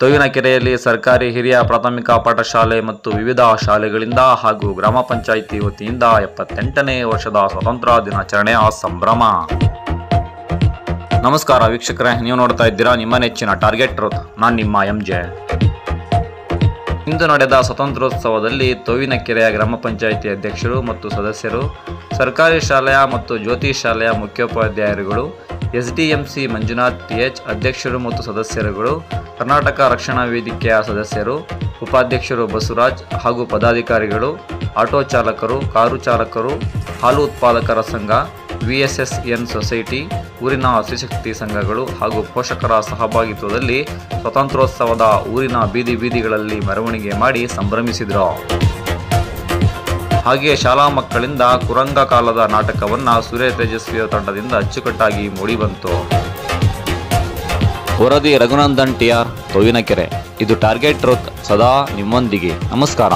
ತೋವಿನಕೆರೆಯಲ್ಲಿ ಸರ್ಕಾರಿ ಹಿರಿಯ ಪ್ರಾಥಮಿಕ ಪಾಠಶಾಲೆ ಮತ್ತು ವಿವಿಧ ಶಾಲೆಗಳಿಂದ ಹಾಗೂ ಗ್ರಾಮ ಪಂಚಾಯಿತಿ ವತಿಯಿಂದ 78ನೇ ವರ್ಷದ ಸ್ವಾತಂತ್ರ್ಯ ದಿನಾಚರಣೆಯ ಸಂಭ್ರಮ. ನಮಸ್ಕಾರ ವೀಕ್ಷಕರೇ, ನೀವು ನೋಡ್ತಾ ಇದ್ದೀರಾ ನಿಮ್ಮ ನೆಚ್ಚಿನ ಟಾರ್ಗೆಟ್ ಟ್ರೂತ್. ನಾನು ನಿಮ್ಮ MJ. ಇಂದು ನಡೆದ ಸ್ವಾತಂತ್ರ್ಯೋತ್ಸವದಲ್ಲಿ ತೋವಿನಕೆರೆಯ ಗ್ರಾಮ ಪಂಚಾಯಿತಿ ಅಧ್ಯಕ್ಷರು ಮತ್ತು ಸದಸ್ಯರು, ಸರ್ಕಾರಿ ಶಾಲೆಯ ಮತ್ತು ಜ್ಯೋತಿ ಶಾಲೆಯ ಮುಖ್ಯೋಪಾಧ್ಯಾಯರುಗಳು, SDMC ಮಂಜುನಾಥ್ TH ಅಧ್ಯಕ್ಷರು ಮತ್ತು ಸದಸ್ಯರುಗಳು, ಕರ್ನಾಟಕ ರಕ್ಷಣಾ ವೇದಿಕೆಯ ಸದಸ್ಯರು, ಉಪಾಧ್ಯಕ್ಷರು ಬಸವರಾಜ್ ಹಾಗೂ ಪದಾಧಿಕಾರಿಗಳು, ಆಟೋ ಚಾಲಕರು, ಕಾರು ಚಾಲಕರು, ಹಾಲು ಉತ್ಪಾದಕರ ಸಂಘ, VSSN ಸೊಸೈಟಿ, ಊರಿನ ಸ್ತ್ರೀಶಕ್ತಿ ಸಂಘಗಳು ಹಾಗೂ ಪೋಷಕರ ಸಹಭಾಗಿತ್ವದಲ್ಲಿ ಸ್ವಾತಂತ್ರ್ಯೋತ್ಸವದ ಊರಿನ ಬೀದಿ ಬೀದಿಗಳಲ್ಲಿ ಮೆರವಣಿಗೆ ಮಾಡಿ ಸಂಭ್ರಮಿಸಿದರು. ಹಾಗೆಯೇ ಶಾಲಾ ಮಕ್ಕಳಿಂದ ಕುರಂಗ ಕಾಲದ ನಾಟಕವನ್ನು ಸೂರ್ಯ ತೇಜಸ್ವಿಯ ತಂಡದಿಂದ ಅಚ್ಚುಕಟ್ಟಾಗಿ ಮೂಡಿಬಂತು. ವರದಿ ರಘುನಂದನ್ TR, ತೋವಿನಕೆರೆ. ಇದು ಟಾರ್ಗೆಟ್ ಟ್ರೂತ್, ಸದಾ ನಿಮ್ಮೊಂದಿಗೆ. ನಮಸ್ಕಾರ.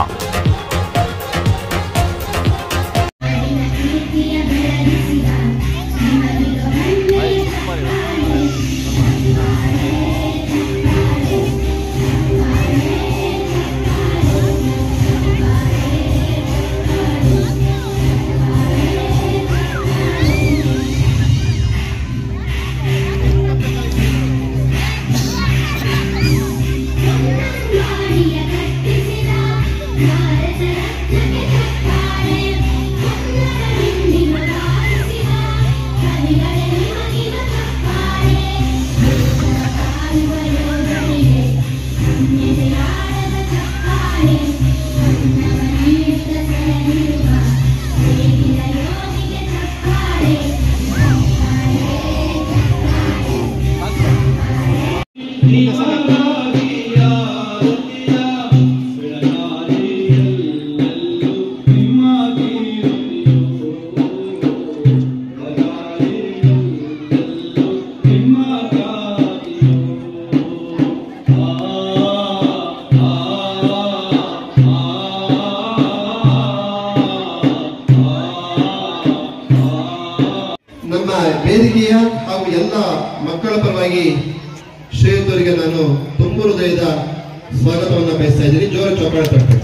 ನಮ್ಮ ವೇದಿಕೆಯ ಹಾಗೂ ಎಲ್ಲ ಮಕ್ಕಳ ಪರವಾಗಿ ಶ್ರೀಯುತರಿಗೆ ನಾನು ತುಂಬ ಹೃದಯದ ಸ್ವಾಗತವನ್ನು ಬಯಸ್ತಾ ಇದ್ದೀನಿ. ಜೋರ ಚಪ್ಪಾಳೆ ತಟ್ಟೆ.